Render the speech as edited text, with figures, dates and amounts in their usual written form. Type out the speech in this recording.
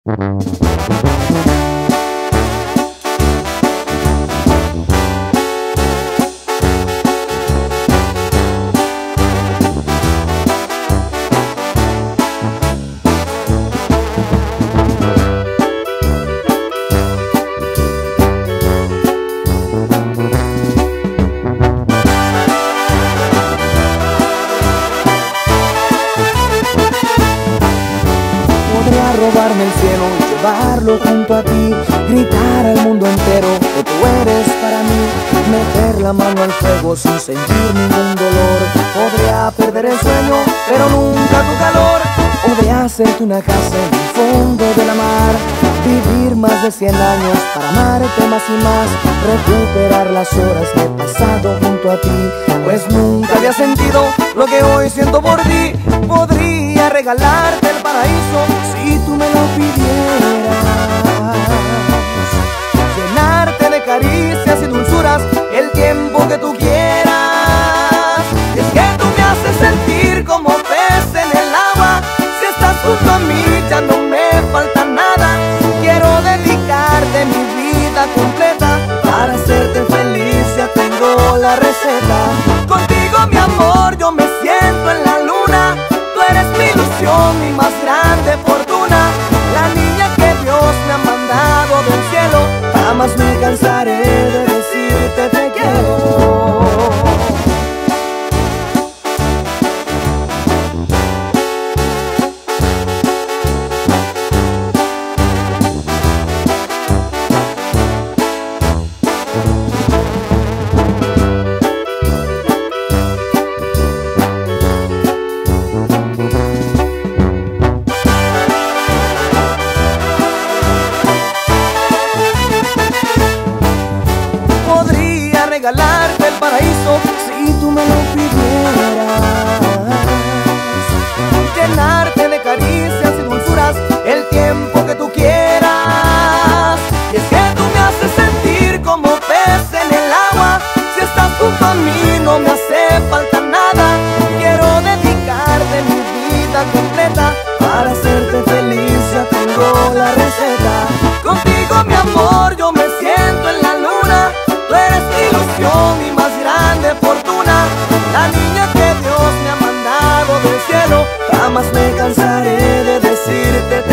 Podría robarme el cielo y llevarlo junto a ti, gritar al mundo entero que tú eres para mí, meter la mano al fuego sin sentir ningún dolor. Podría perder el sueño, pero nunca tu calor. Podría hacerte una casa en el fondo de la mar, vivir más de 100 años para amarte más y más, recuperar las horas que he pasado junto a ti, pues nunca había sentido lo que hoy siento por ti. Podría regalarte el paraíso si tú me lo pidieras, llenarte de caricias y dulzuras el tiempo que tú quieras. Y es que tú me haces sentir como pez en el agua, si estás junto a mí ya no me falta nada. Quiero dedicarte mi vida completa para hacerte feliz, ya tengo la receta. Contigo mi amor yo me siento en la luna, tú eres mi ilusión, mi más grande fortuna, la niña que Dios me ha mandado del cielo. Jamás me cansaré de decirte te quiero. Regalarte el paraíso si tú me lo pidieras, llenarte de caricias y dulzuras el tiempo que tú quieras. Y es que tú me haces sentir como pez en el agua, si estás junto a mí no me hace falta nada. Quiero dedicarte mi vida completa para hacerte feliz, ya tengo la receta. Contigo mi amor yo me siento en la luna, tú eres mi ilusión, mi más grande fortuna, la niña que Dios me ha mandado del cielo. Jamás me cansaré de decirte